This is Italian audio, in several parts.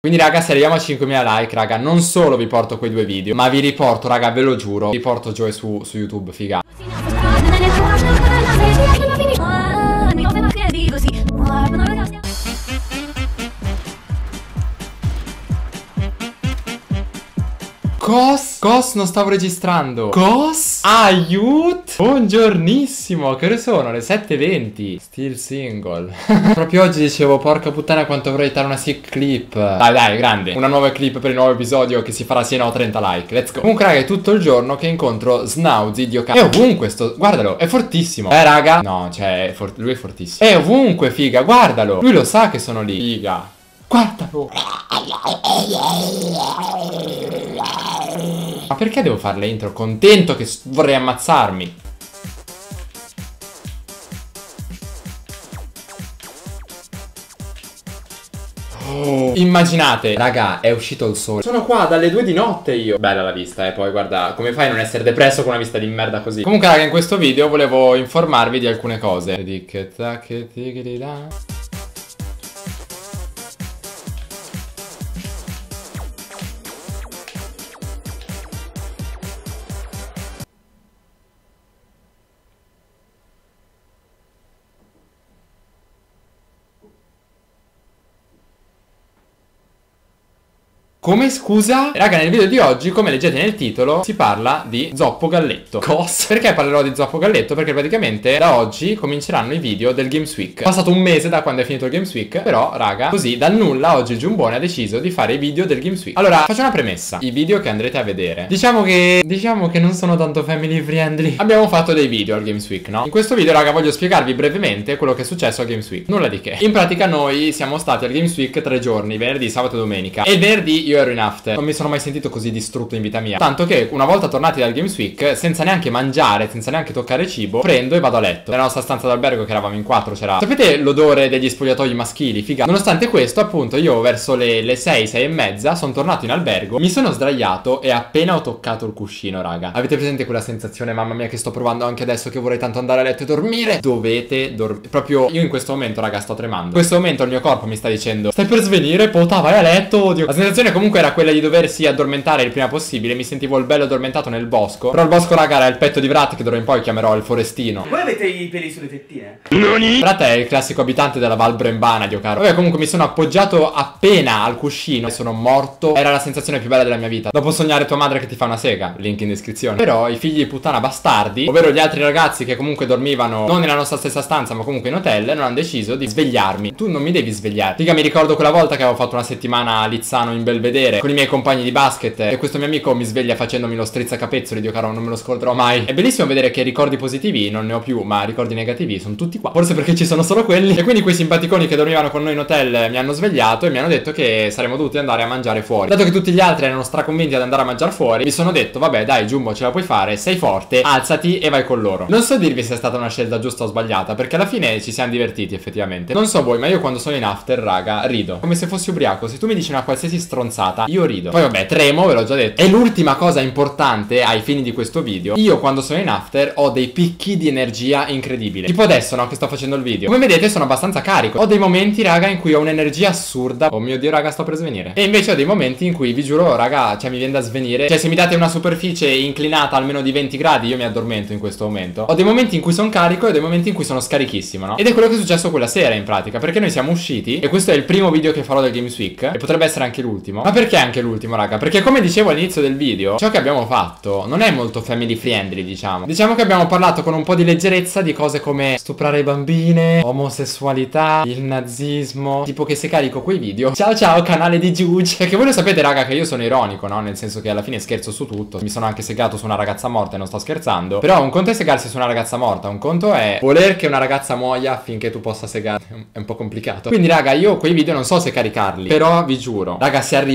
Quindi raga, se arriviamo a 5.000 like, raga, non solo vi porto quei 2 video, ma vi riporto, raga, ve lo giuro, vi porto Joy su YouTube, figa. Cos, non stavo registrando. Cos? Aiut! Buongiornissimo, che ore sono? Le 7:20. Still single. Proprio oggi dicevo, porca puttana quanto vorrei dare una sick clip. Dai, grande. Una nuova clip per il nuovo episodio che si farà sì o 30 like. Let's go. Comunque raga, è tutto il giorno che incontro Snauzi, Dio cazzo. È ovunque sto, guardalo, è fortissimo. Raga? No, cioè, lui è fortissimo. È ovunque, figa, guardalo. Lui lo sa che sono lì, figa. Guardalo. Ma perché devo fare le intro? Contento che vorrei ammazzarmi. Oh, immaginate, raga, è uscito il sole. Sono qua dalle 2 di notte io. Bella la vista, poi guarda, come fai a non essere depresso con una vista di merda così? Comunque raga, in questo video volevo informarvi di alcune cose. Come scusa? Raga, nel video di oggi, come leggete nel titolo, si parla di Zoppo Galletto. Cosa? Perché parlerò di Zoppo Galletto? Perché praticamente da oggi cominceranno i video del Games Week. È passato un mese da quando è finito il Games Week, però raga, così dal nulla oggi il Giumbone ha deciso di fare i video del Games Week. Allora, faccio una premessa. I video che andrete a vedere, diciamo che non sono tanto family friendly. Abbiamo fatto dei video al Games Week, no? In questo video, raga, voglio spiegarvi brevemente quello che è successo al Games Week. Nulla di che. In pratica noi siamo stati al Games Week 3 giorni, venerdì, sabato e domenica. E venerdì io ero in after. Non mi sono mai sentito così distrutto in vita mia. Tanto che una volta tornati dal Games Week, senza neanche mangiare, senza neanche toccare cibo, prendo e vado a letto. Nella nostra stanza d'albergo, che eravamo in 4, c'era, sapete l'odore degli spogliatoi maschili? Figa. Nonostante questo, appunto, io verso le 6, 6 e mezza sono tornato in albergo, mi sono sdraiato e appena ho toccato il cuscino, raga, avete presente quella sensazione, mamma mia, che sto provando anche adesso, che vorrei tanto andare a letto e dormire? Dovete dormire. Proprio io in questo momento, raga, sto tremando. In questo momento il mio corpo mi sta dicendo: stai per svenire, pota, vai a letto, odio. La sensazione comunque era quella di doversi addormentare il prima possibile. Mi sentivo il bello addormentato nel bosco. Però il bosco, raga, era il petto di Vrat, che d'ora in poi chiamerò il forestino. Voi avete i peli sulle tettine? Noni? Vrat è il classico abitante della Val Brembana, Dio caro. Vabbè, comunque mi sono appoggiato appena al cuscino e sono morto. Era la sensazione più bella della mia vita. Dopo sognare tua madre che ti fa una sega, link in descrizione. Però i figli di puttana bastardi, ovvero gli altri ragazzi che comunque dormivano non nella nostra stessa stanza ma comunque in hotel, non hanno deciso di svegliarmi. Tu non mi devi svegliare. Figa, mi ricordo quella volta che avevo fatto una settimana a Lizzano in Belvedere con i miei compagni di basket e questo mio amico mi sveglia facendomi lo strizzacapezzoli, Dio caro, non me lo scorderò mai. È bellissimo vedere che ricordi positivi non ne ho più, ma ricordi negativi sono tutti qua. Forse perché ci sono solo quelli. E quindi quei simpaticoni che dormivano con noi in hotel mi hanno svegliato e mi hanno detto che saremmo dovuti andare a mangiare fuori. Dato che tutti gli altri erano straconvinti ad andare a mangiare fuori, mi sono detto: vabbè dai Giumbo, ce la puoi fare, sei forte, alzati e vai con loro. Non so dirvi se è stata una scelta giusta o sbagliata, perché alla fine ci siamo divertiti effettivamente. Non so voi, ma io quando sono in after, raga, rido come se fossi ubriaco. Se tu mi dici una qualsiasi stronzata, io rido. Poi vabbè, tremo, ve l'ho già detto. E l'ultima cosa importante ai fini di questo video: io quando sono in after ho dei picchi di energia incredibili. Tipo adesso, no, che sto facendo il video, come vedete sono abbastanza carico. Ho dei momenti, raga, in cui ho un'energia assurda. Oh mio Dio, raga, sto per svenire. E invece ho dei momenti in cui, vi giuro, raga, cioè mi viene da svenire. Cioè se mi date una superficie inclinata almeno di 20 gradi io mi addormento in questo momento. Ho dei momenti in cui sono carico e dei momenti in cui sono scarichissimo, no? Ed è quello che è successo quella sera in pratica, perché noi siamo usciti e questo è il primo video che farò del Games Week e potrebbe essere anche l'ultimo. Ma perché anche l'ultimo, raga? Perché come dicevo all'inizio del video, ciò che abbiamo fatto non è molto family friendly, diciamo. Diciamo che abbiamo parlato con un po' di leggerezza di cose come stuprare bambine, omosessualità, il nazismo. Tipo che se carico quei video, ciao ciao canale di Juge. Perché voi lo sapete, raga, che io sono ironico, no? Nel senso che alla fine scherzo su tutto. Mi sono anche segato su una ragazza morta e non sto scherzando. Però un conto è segarsi su una ragazza morta, un conto è voler che una ragazza muoia affinché tu possa segare. È un po' complicato. Quindi raga, io quei video non so se caricarli, però vi giuro, raga, se arriva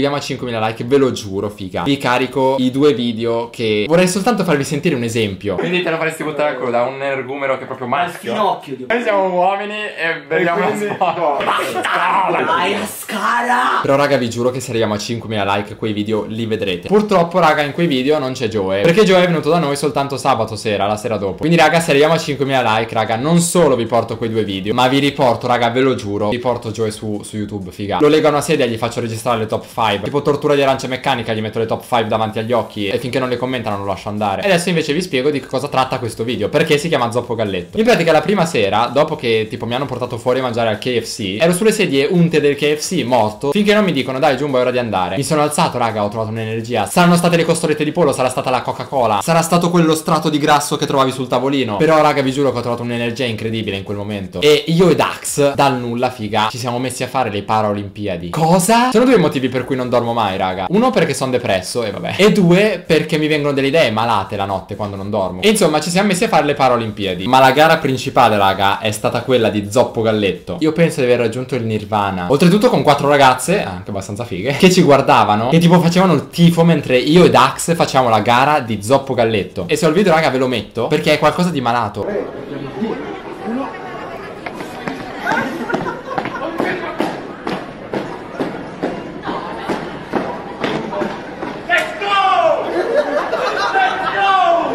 arriviamo a 5.000 like, ve lo giuro, figa, vi carico i 2 video che vorrei soltanto farvi sentire un esempio. Quindi te lo faresti buttare a coda, un energumero che è proprio maschio. Finocchio. Noi siamo uomini e vediamo la scala. Vai a scala. Però raga, vi giuro che se arriviamo a 5.000 like quei video li vedrete. Purtroppo raga, in quei video non c'è Joe, perché Joe è venuto da noi soltanto sabato sera, la sera dopo. Quindi raga, se arriviamo a 5.000 like, raga, non solo vi porto quei 2 video, ma vi riporto, raga, ve lo giuro, vi porto Joe su YouTube, figa. Lo leggo a una sedia e gli faccio registrare le top 5. Tipo tortura di arancia meccanica, gli metto le top 5 davanti agli occhi e finché non le commentano non lo lascio andare. E adesso invece vi spiego di cosa tratta questo video, perché si chiama Zoppo Galletto. In pratica la prima sera, dopo che tipo mi hanno portato fuori a mangiare al KFC, ero sulle sedie unte del KFC, morto, finché non mi dicono dai Jumbo è ora di andare. Mi sono alzato, raga, ho trovato un'energia. Saranno state le costolette di pollo, sarà stata la Coca-Cola, sarà stato quello strato di grasso che trovavi sul tavolino. Però raga, vi giuro che ho trovato un'energia incredibile in quel momento. E io e Dax, dal nulla, figa, ci siamo messi a fare le Paralimpiadi. Cosa? Sono 2 motivi per cui non dormo mai, raga. Uno perché sono depresso, e vabbè. E 2 perché mi vengono delle idee malate la notte quando non dormo. E insomma, ci siamo messi a fare le Paralimpiadi. Ma la gara principale, raga, è stata quella di Zoppo Galletto. Io penso di aver raggiunto il nirvana. Oltretutto con 4 ragazze, anche abbastanza fighe, che ci guardavano e tipo facevano il tifo mentre io e Dax facciamo la gara di Zoppo Galletto. E se ho il video, raga, ve lo metto perché è qualcosa di malato. 3, 2, 1. Let's go! Let's go!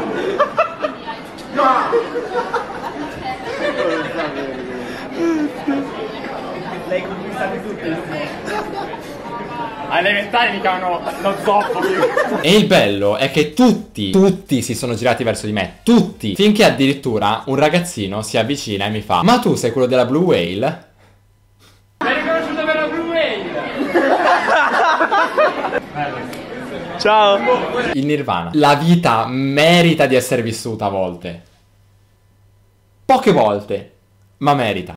Lei conquistate tutte. Alle elementari mi chiamano lo zoppo. E il bello è che tutti si sono girati verso di me. Tutti. Finché addirittura un ragazzino si avvicina e mi fa: ma tu sei quello della Blue Whale? Mi hai riconosciuto per la Blue Whale? Ciao. Il nirvana. La vita merita di essere vissuta a volte. Poche volte, ma merita.